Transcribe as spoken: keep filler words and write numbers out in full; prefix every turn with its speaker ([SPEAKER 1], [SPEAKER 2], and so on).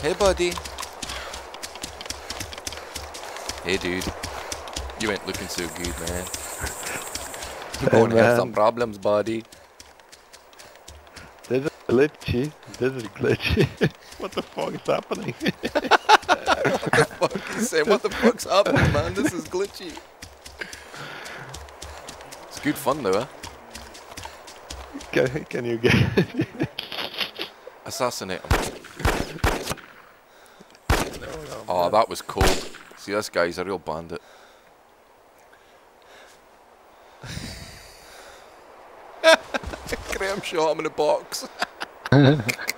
[SPEAKER 1] Hey, buddy. Hey, dude. You ain't looking so good, man. You're
[SPEAKER 2] Hey,
[SPEAKER 1] going to have
[SPEAKER 2] man.
[SPEAKER 1] some problems, buddy.
[SPEAKER 2] This is glitchy. This is glitchy. What the fuck is happening?
[SPEAKER 1] What the fuck? He's saying, what the fuck's happening, man? This is glitchy. It's good fun, though, eh?
[SPEAKER 2] Can, can you get
[SPEAKER 1] Assassinate him.
[SPEAKER 2] no, no,
[SPEAKER 1] Oh,
[SPEAKER 2] man.
[SPEAKER 1] that was cold. See, this guy's a real bandit. Graham shot him in a box.